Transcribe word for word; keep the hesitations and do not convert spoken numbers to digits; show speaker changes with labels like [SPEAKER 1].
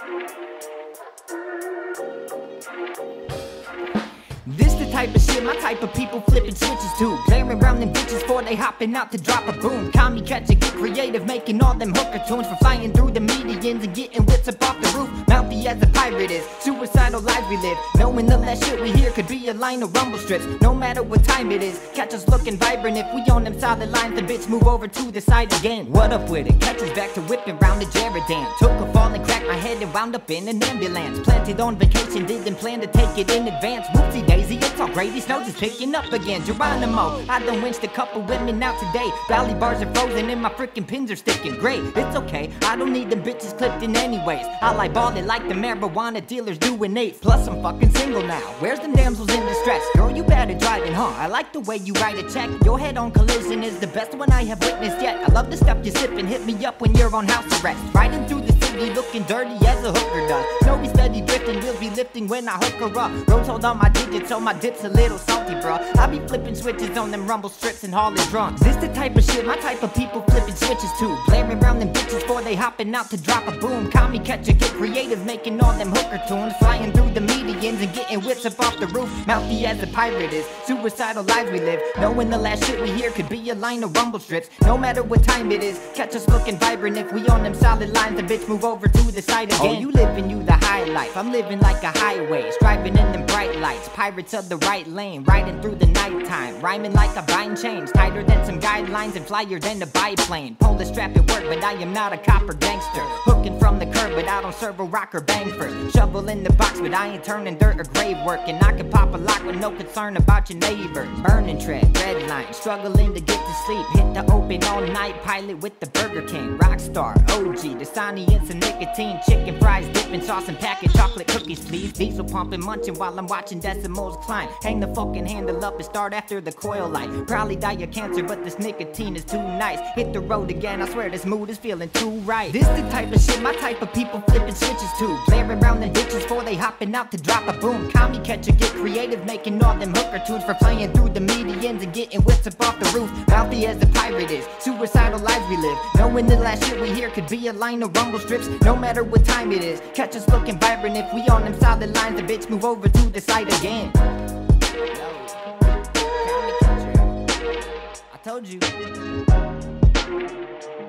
[SPEAKER 1] This the type of shit my type of people flipping switches to. Playing around them bitches before they hopping out to drop a boom. Call me catch it, get creative, making all them hooker tunes. For flying through the medians and getting whips up off the roof. Mouthy as a pirate is, suicidal lives we live. Knowing the last shit we hear could be a line of rumble strips. No matter what time it is, catch us looking vibrant. If we on them solid lines, the bitch move over to the side again. What up with it? Catch us back to whipping round the Jerridan. Took a fall and cracked my head and wound up in an ambulance. Planted on vacation, didn't plan to take it in advance. Whoopsie daisy, it's all gravy, snows is picking up again. Geronimo, I done winched a couple women out today. Valley bars are frozen and my freaking pins are sticking. Great, it's okay, I don't need them bitches clipped in anyways. I like ballin' like the marijuana dealers doing eight. Plus I'm fucking single now, where's them damsels in distress? Girl, you better driving, huh? I like the way you write a check. Your head on collision is the best one I have witnessed yet. I love the stuff you sip and hit me up when you're on house arrest. Riding through the city looking dirty as a hooker does. Know we steady drifting, we'll be lifting when I hook her up. Roads hold on my digits so my dip's a little salty, bruh. I be flipping switches on them rumble strips and hauling drunks. This the type of shit my type of people flipping switches to. Blaring around them bitches before they hopping out to drop a boom. Call me catch it, get creative, making all them hooker tunes. Flying through the medians and getting whips up off the roof. Mouthy as a pirate is, suicidal lives we live. Knowing the last shit we hear could be a line of rumble strips. No matter what time it is, catch us looking vibrant. If we on them solid lines, the bitch move over to the side again. Oh, you living you the high life, I'm living like a highway. Striving in them bright lights, pirates of the right lane. Riding through the nighttime, rhyming like a vine chains. Tighter than some guidelines and flyer than a biplane. Pull the strap at work, but I am not a copper gangster. Hooking from the curb, but I don't serve a rock or bang first. Shovel in the box, but I ain't turning dirt or grave work. And I can pop a lock with no concern about your neighbors. Burning tread, red line, struggling to get to sleep. Hit the open all night, pilot with the Burger King. Rockstar, O G, Dasani and some nicotine. Chicken fries, dipping sauce and packet chocolate cookies, please. Diesel pumping, munching while I'm watching decimals climb. Hang the fucking handle up and start after the coil light. Probably die of cancer, but this nicotine is too nice. Hit the road again, I swear this mood is feeling too right. This the type of shit my type of people flipping switches to. Blaring around them bitches before they hopping out to drop a boom. Call me catch it, get creative, making all them hooker tunes. For flying through the medians and getting whips up off the roof. Mouthy as a pirate is, suicidal lives we live. Knowing the last shit we hear could be a line of rumble strips. No matter what time it is, catch us looking vibrant. If we on them solid lines, the bitch move over to the side again. I told you.